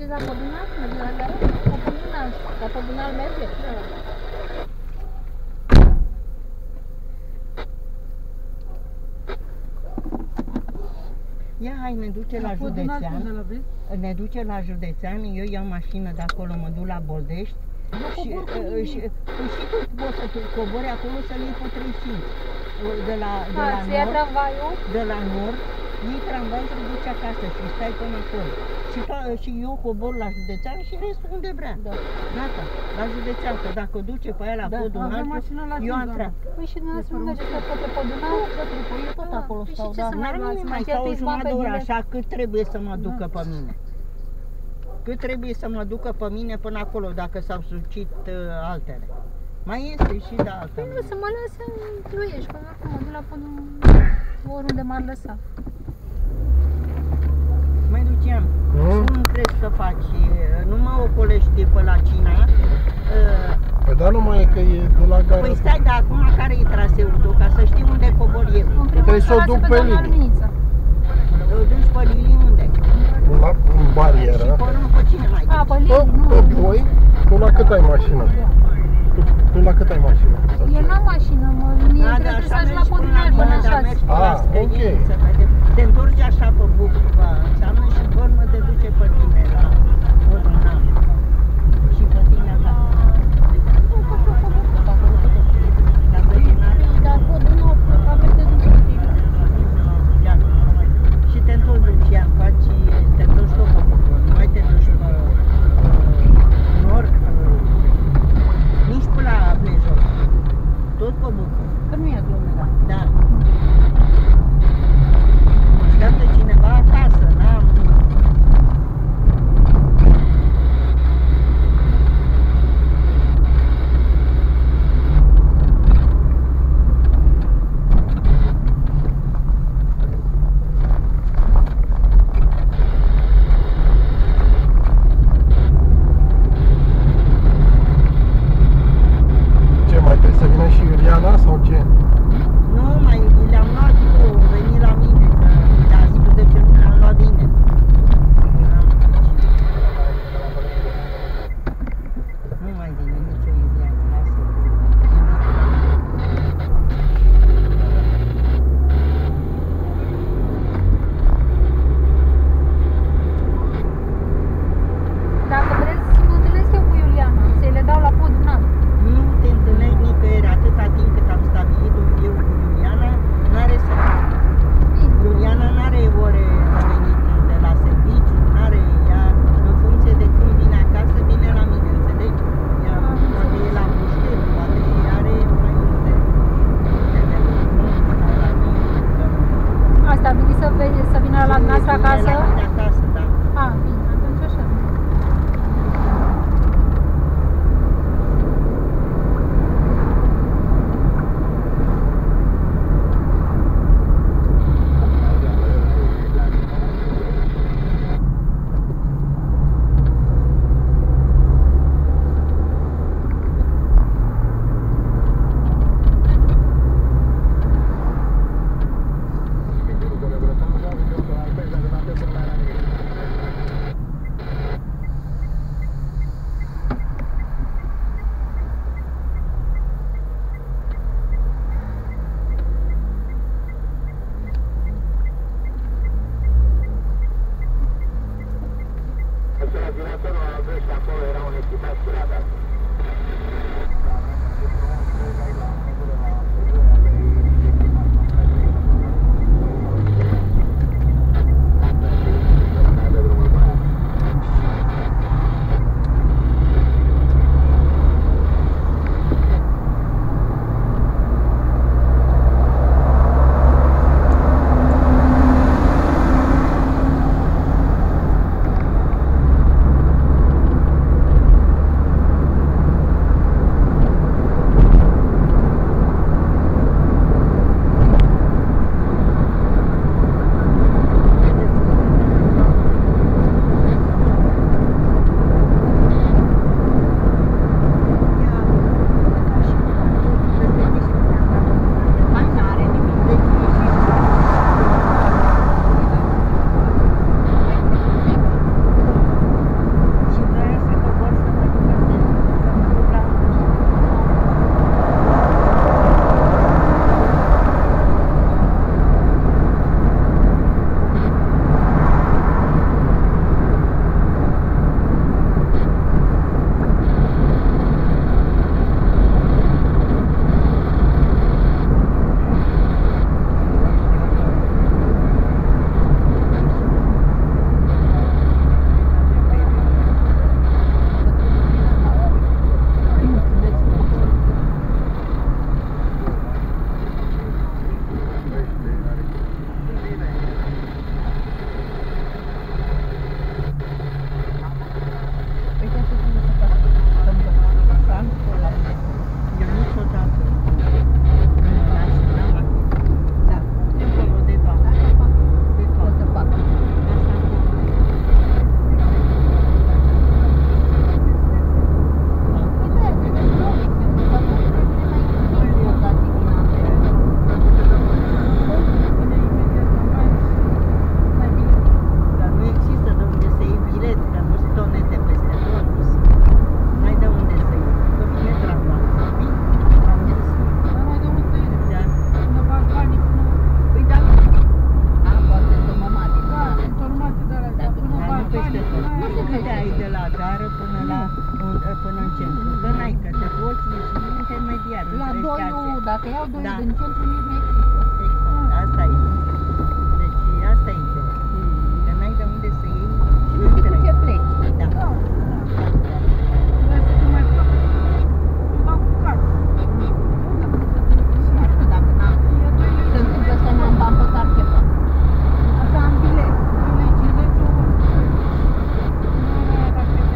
la Pădunal? Merge la gară? La Pădunal. La Pădunal merge? Da. Ia, hai, ne duce la județean. Ne duce la județean, eu iau mașină de acolo, mă duc la Boldești. Și tu poți să cobori acolo să-l iei pe 35. De la tramvaiul? De la nord, iei tramvaiul și te duci acasă și stai până acolo. Și eu cobor la județean și restul unde vrea. Da. Gata, la județean, că dacă duce pe aia la podul înalt, eu am treabă. Păi și dumneavoastră nu mergeți pe podul înalt? Eu tot acolo stau, da. Mai stau o jumătate de oră, așa cât trebuie să mă ducă pe mine. Cât trebuie să mă ducă pe mine până acolo, dacă s-au sucit altele. Mai este și de altă. Nu, să mă lase în Ploiești, că oricum mă duc la podul oriunde m-ar lăsa. Mai Lucian, cum crezi că faci? Nu mă ocolești pe la Cina? Păi da, numai e că e de la gara. Păi stai, dar acum care e traseul tău, ca să știi unde cobor eu? Trebuie să o duc pe Lili. O duci pe Lili unde? În barieră. Și pe urmă pe cine mai duci? Pe Lili, nu. Pe voi? Tu la cât ai mașină? Tu la cât ai mașină? Eu n-am mașină, mie trebuie să ajung la podul înalt până așa. Ok. Te întorci așa pe Bucova, înseamnă și pe urmă te duce pe tine la podul înalt. Și pe tine acasă. Dar podul înalt, avem de duce pe tine. Și te întorci, Lucian, te întorci tot pe Bucova, nu mai te duci pe nord, nici până la Blejor, tot pe Bucova. Că nu e aglomerat. Da. Așteaptă cineva acasă, n-am... Ce, mai trebuie să vină și Iuliana sau ce? Nu, mai le-am luat eu, veni la mine, că le-am spus de ce nu le-am luat bine. Nu mai vine nicio Iuliana, lasă. Dacă vreți să mă întâlnesc eu cu Iuliana, să-i le dau la podul înalt. Nu te întâlnești nicăieri, atâta timp cât am stabilit eu cu Iuliana, n-are să fac. Iuliana n-are ore de venit de la serviciu, n-are ea, în funcție de când vine acasă, vine la mine, înțelegi? Ea poate e la mușter, poate are mai multe. Asta a venit să vină la dumneavoastră acasă? La mine acasă, da. A, bine, atunci așa. iau doi Da. din centru, nici nu există. Exact, asta e. Deci asta e ideea. Că n-ai de unde să iei și Și cu ce pleci. Da. Da. Vreau să fiu mai fac. Ceva cu card. Nu știu dacă n-am. Se întâmplă să nu am bani pe tarchetă. Așa am bilet. Bilet 50 ori. Nu, dacă te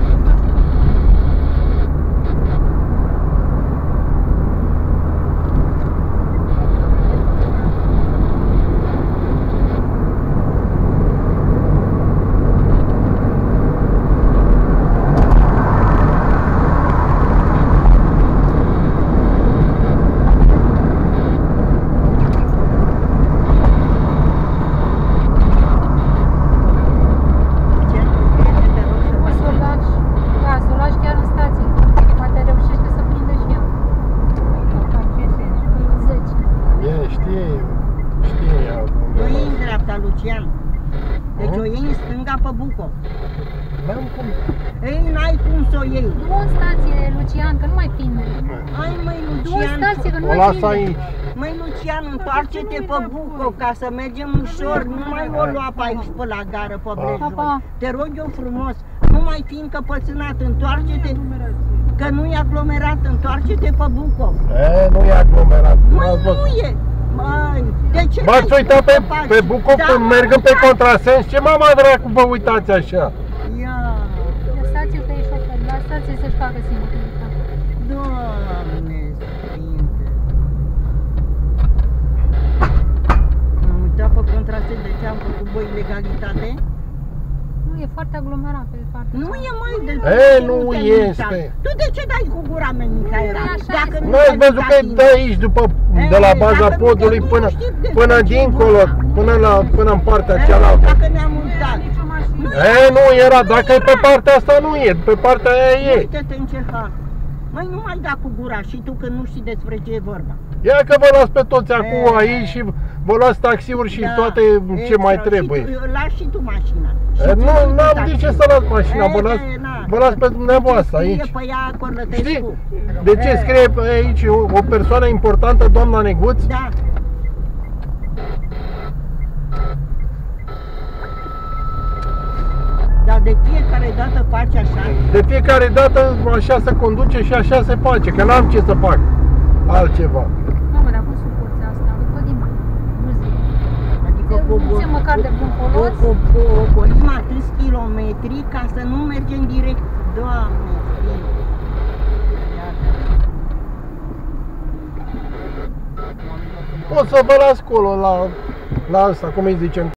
Ce? Te rog să O să o faci. lași, da, să o lași chiar în stație. Poate reușește să prindă și ea. Ce sens? 10. E, știe ea. O iei în dreapta, Lucian. Deci o iei în stânga pe Bucov. N-am cum. Ei, n-ai cum să o iei. Du în stație, Lucian, că nu mai prinde. Hai, măi, Du în Lucian. stație, că nu O mai las prinde. aici. Măi, Lucian, întoarce-te pe Bucov ca să mergem ușor. Nu mai o lua pe aici pe la gară, pe Pa, Brejoi. pa. Te rog eu frumos. Nu mai fi încăpățânat. Întoarce-te. Că nu e aglomerat. Întoarce-te pe Bucov. Nu e aglomerat. Măi, N-ați nu văzut. e. Măi, de ce V-ați n-ai uitat cum să faci? pe Bucov Da, când mergem pe contrasens? Ce mama dracu vă uitați așa? Ia, Lăsați-l pe ei șofer, lăsați-l să-și facă singur. Doamne Sfinte. M-am uitat pe contrasens. De ce am făcut voi ilegalitate? Nu, e foarte aglomerat pe partea Nu e mai de Nu este. Tu de ce dai cu gura mea, Mihaela? Păi așa Dacă este. nu N-ați te văzut că tine. de aici, de la baza Dacă nu podului te- până nu știi despre până ce dincolo, vorba. până în partea cealaltă. Dacă ne-am uitat. Nu era, dacă e pe partea asta nu e, pe partea aia e. Uite-te în ce fac. Măi, nu mai da cu gura și tu că nu știi despre ce e vorba. Ia că vă las pe toți acum aici și vă las taxiuri și toate ce mai extra. trebuie. Și tu, lași și tu mașina. Și Nu, ții n-am taxi. de ce să las mașina, vă las pe dumneavoastră Scrie aici. pe ea Corlătescu. Știi? De ce scrie pe aici o persoană importantă, doamna Neguț? Da. Dar de fiecare dată faci așa. De fiecare dată așa se conduce și așa se face, că n-am ce să fac altceva. Mamă, dar cum suporți asta? După din buzi. Adică Nu ți-e măcar de bun folos? ocolim atâți kilometri ca să nu mergem direct. Doamne, Sfinte. O să vă las acolo la asta, cum îi zicem,